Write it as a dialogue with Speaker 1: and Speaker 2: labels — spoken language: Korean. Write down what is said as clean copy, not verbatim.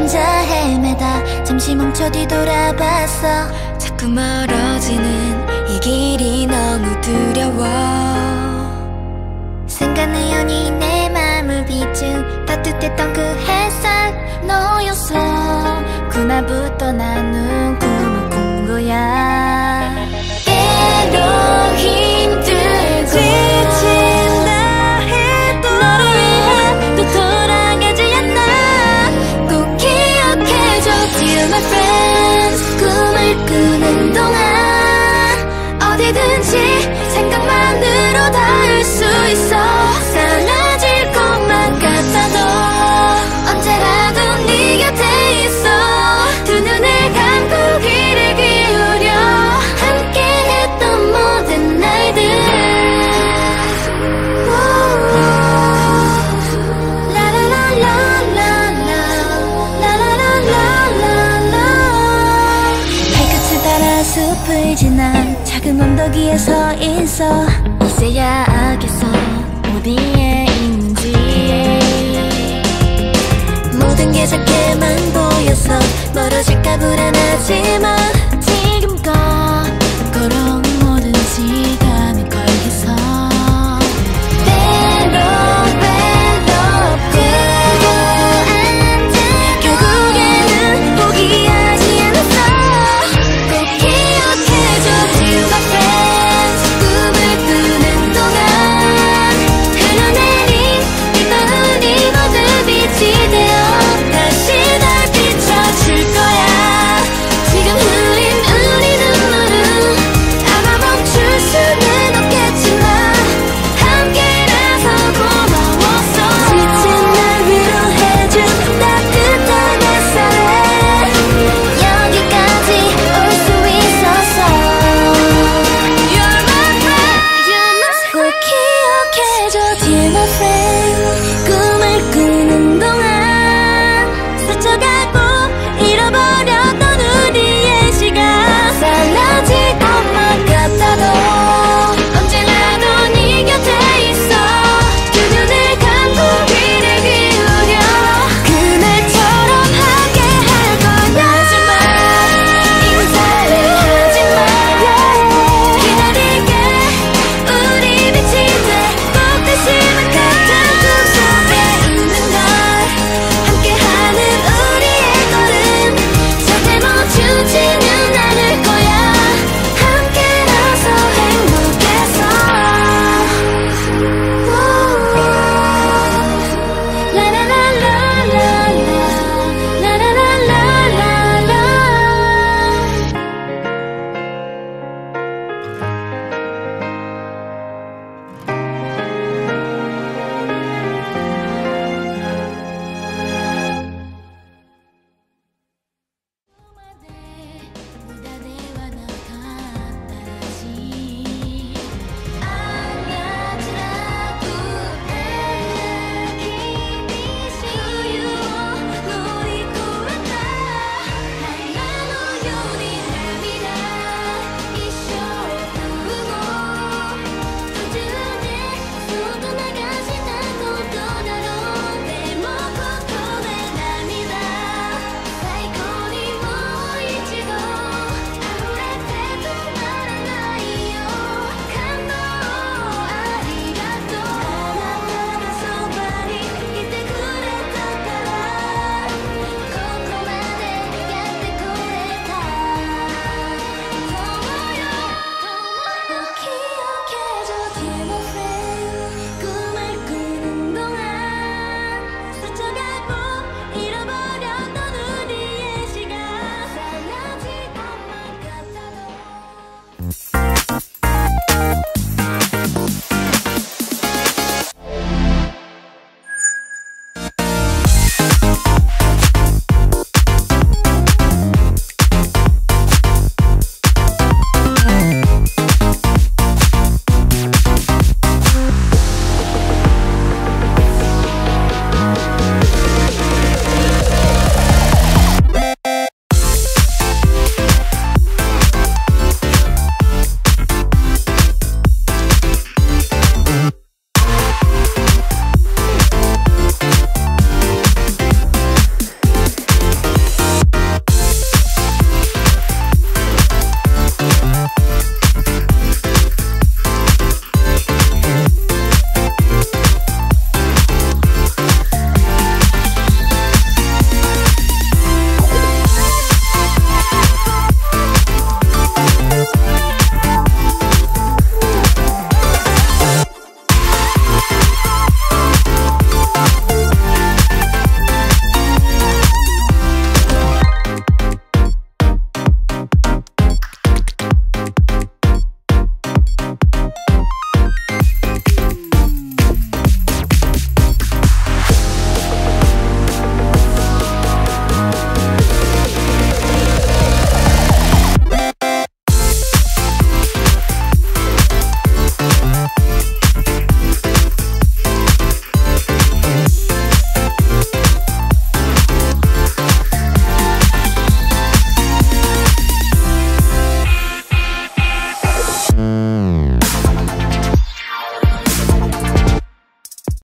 Speaker 1: 혼자 헤매다 잠시 멈춰 뒤돌아봤어. 자꾸 멀어지는 이 길이 너무 두려워. 순간의 연이 내 맘을 비춘 따뜻했던 그 햇살 너였어. 그날부터 나는 꿈을 꾼 거야. 때로 힘들고 지친다 해도 너를 위해 또 돌아가지 않아. 꼭 기억해줘 Dear my friends. 꿈을 꾸는 동안 어디든지 생각만으로 닿을 수 있어. 사라질 것만 같아도 언제라도 네 곁에 있어. 두 눈을 감고 귀를 기울여 함께 했던 모든 날들. 발끝을 따라 숲을 지나 작은 언덕 위에 서 있어. 이제야 알겠어 어디에 있는지. 모든 게 작게만 보여서 멀어질까 불안하지만 지금껏 걸어온 모든 시간을 걸겠어. 때로 외롭고 주저앉아 결국에는 포기하지 않았어. 꼭 기억해줘 Dear my friends. 꿈을 꾸는 동안 흘러내린 빗방울이 모두 빛이 되어 다시 날 비춰줄 거야. 지금 흘린 우리 눈물은 아마 멈출 수는 없겠지만 함께라서 고마웠어. 지친 날 위로해준 따뜻한 햇살에 여기까지 올 수 있었어. You're my friend. 꼭 기억해줘 Dear my friend.